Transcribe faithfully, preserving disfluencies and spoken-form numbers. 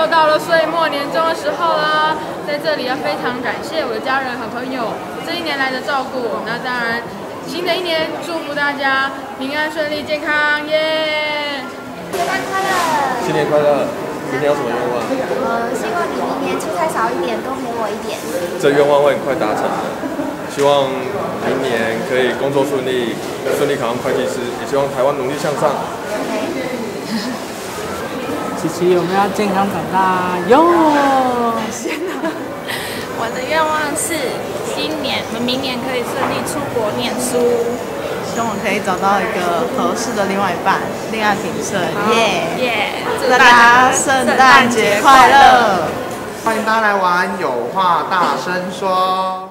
又到了岁末年终的时候啦，在这里要非常感谢我的家人和朋友这一年来的照顾。那当然，新的一年祝福大家平安顺利、健康，耶！ 元旦快乐！ 新年快乐！明年有什么愿望？ 呃，希望你明年出差少一点，多陪我一点。 这愿望会很快达成的。希望明年可以工作顺利，顺利考上会计师，也希望台湾努力向上。 琪琪，我们要健康长大哟！ 我的愿望是今年，我们明年可以顺利出国念书。 希望我可以找到一个合适的另外一半，恋爱挺顺，耶耶！ 祝大家圣诞节快乐！ 欢迎大家来玩，有话大声说。